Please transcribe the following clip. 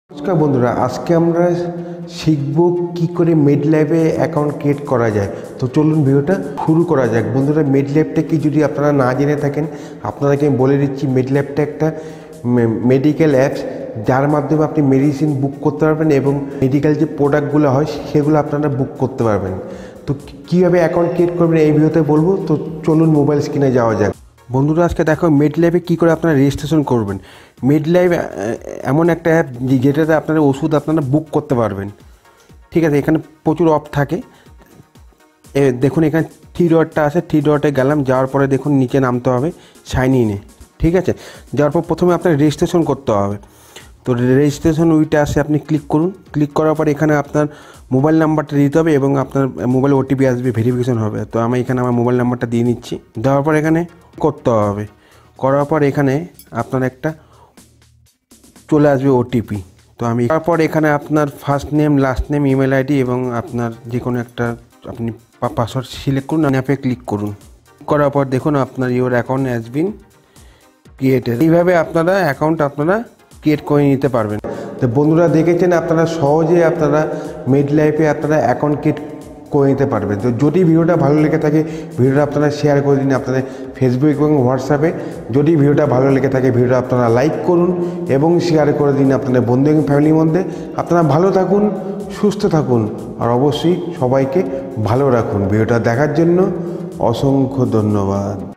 নমস্কার বন্ধুরা, আজকে আমরা শিখব কি করে মেডলাইফে অ্যাকাউন্ট ক্রিয়েট করা যায়। তো চলুন ভিডিওটা শুরু করা যাক। বন্ধুরা, মেডলাইফটা কি যদি আপনারা না জেনে থাকেন, আপনাদেরকে আমি বলে দিচ্ছি। মেডলাইফটা একটা মেডিকেল অ্যাপস, যার মাধ্যমে আপনি মেডিসিন বুক করতে পারবেন এবং মেডিকেল যে প্রোডাক্টগুলো হয় সেগুলো আপনারা বুক করতে পারবেন। তো কীভাবে অ্যাকাউন্ট ক্রিয়েট করবেন এই ভিডিওতে বলবো। তো চলুন মোবাইল স্ক্রিনে যাওয়া যাক। বন্ধুরা, আজকে দেখো মেডলাইফে কী করে আপনারা রেজিস্ট্রেশন করবেন। মেডলাইফ এমন একটা অ্যাপ যেটাতে আপনারা ওষুধ আপনারা বুক করতে পারবেন। ঠিক আছে, এখানে প্রচুর অফ থাকে। দেখুন এখানে থ্রি ডটটা আছে, থ্রি ডটে গেলাম, যাওয়ার পরে দেখুন নিচে নামতে হবে সাইন ইনে। ঠিক আছে, যাওয়ার পর প্রথমে আপনার রেজিস্ট্রেশন করতে হবে। তো রেজিস্ট্রেশন উইটা আসে, আপনি ক্লিক করুন। ক্লিক করার পর এখানে আপনার মোবাইল নাম্বারটা দিতে হবে এবং আপনার মোবাইল ওটিপি আসবে, ভেরিফিকেশন হবে। তো আমি এখানে আমার মোবাইল নাম্বারটা দিয়ে নিচ্ছি। দেওয়ার পর এখানে করতে হবে, করার পর এখানে আপনার একটা চলে আসবে ওটিপি। তো আমি তারপর এখানে আপনার first name, last name, email ID এবং আপনার যে কোনো একটা আপনি পাসওয়ার্ড সিলেক্ট করুন, অ্যাপে ক্লিক করুন। করার পর দেখুন আপনার your account has been created. এইভাবে আপনারা অ্যাকাউন্ট ক্রিয়েট করে নিতে পারবেন। তো বন্ধুরা, দেখেছেন আপনারা সহজে আপনারা মেডলাইফে আপনারা অ্যাকাউন্ট ক্রিয়েট করে নিতে পারবেন। তো যদি ভিডিওটা ভালো লেগে থাকে, ভিডিওটা আপনারা শেয়ার করে দিন আপনাদের ফেসবুক এবং হোয়াটসঅ্যাপে। যদি ভিডিওটা ভালো লেগে থাকে, ভিডিওটা আপনারা লাইক করুন এবং শেয়ার করে দিন আপনাদের বন্ধু এবং ফ্যামিলির মধ্যে। আপনারা ভালো থাকুন, সুস্থ থাকুন আর অবশ্যই সবাইকে ভালো রাখুন। ভিডিওটা দেখার জন্য অসংখ্য ধন্যবাদ।